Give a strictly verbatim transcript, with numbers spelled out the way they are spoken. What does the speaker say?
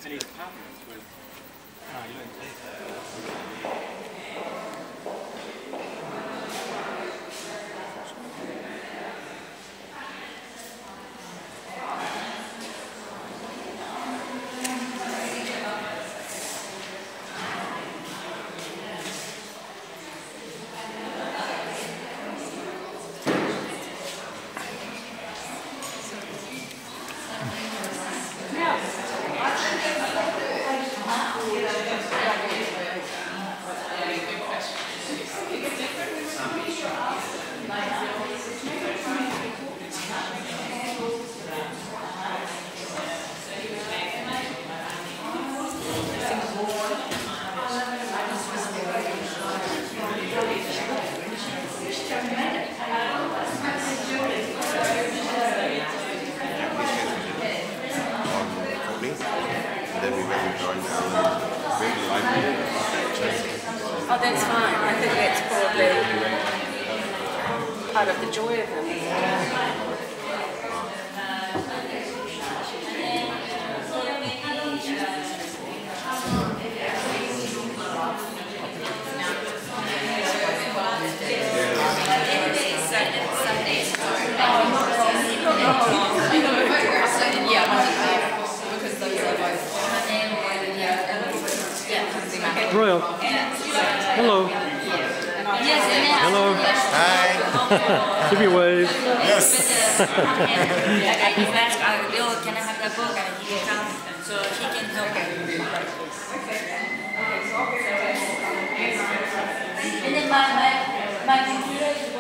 And his partners with... Oh, you don't take that. Oh, that's fine. I think that's probably part of the joy of them. Royal. Hello. Hello. Hi. Give me a wave. Yes. I asked, Bill, can I have that book? And he can come, so he can help me. And then my, my, my computer